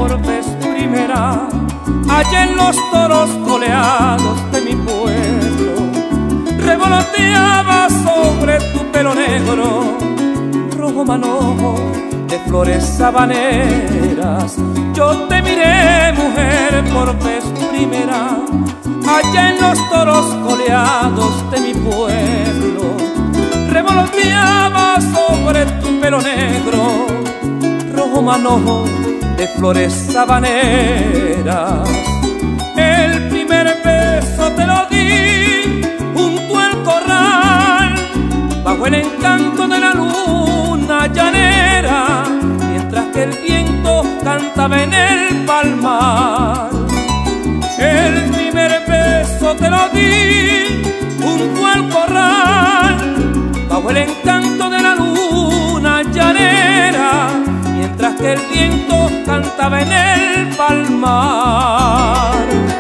por vez primera, allá en los toros coleados de mi pueblo, revoloteaba sobre tu pelo negro, rojo manojo de flores sabaneras. Yo te miré, mujer, por vez primera, allá en los toros coleados de mi pueblo, revoloteaba sobre tu pelo negro, rojo manojo de flores sabaneras. El primer beso te lo di junto al corral, bajo el encanto de la luna llanera, mientras que el viento cantaba en el palmar. El primer beso te lo di junto al corral, bajo el encanto de la luna llanera, mientras que el viento cantaba en el palmar.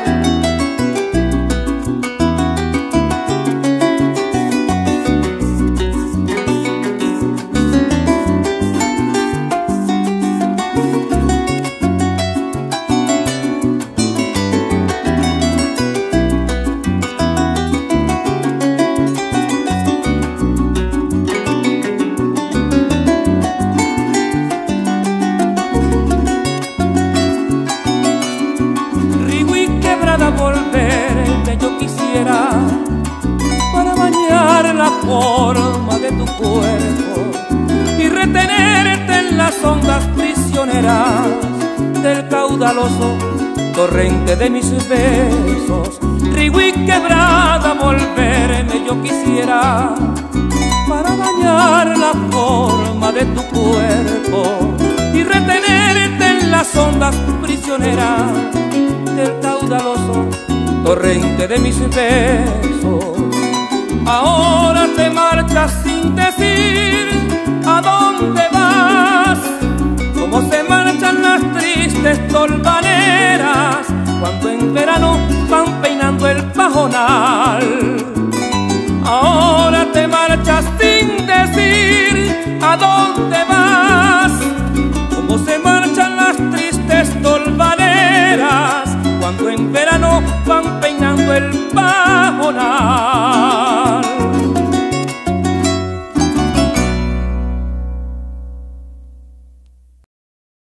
Volverme yo quisiera para bañar la forma de tu cuerpo y retenerte en las ondas prisioneras del caudaloso torrente de mis besos. Río y quebrada, volverme yo quisiera para bañar la forma de tu cuerpo y retenerte en las ondas prisioneras del caudaloso torrente de mis besos. Ahora te marchas sin decir a dónde vas, como se marchan las tristes tolvaneras cuando en verano van peinando el pajonal. Ahora te marchas sin decir a dónde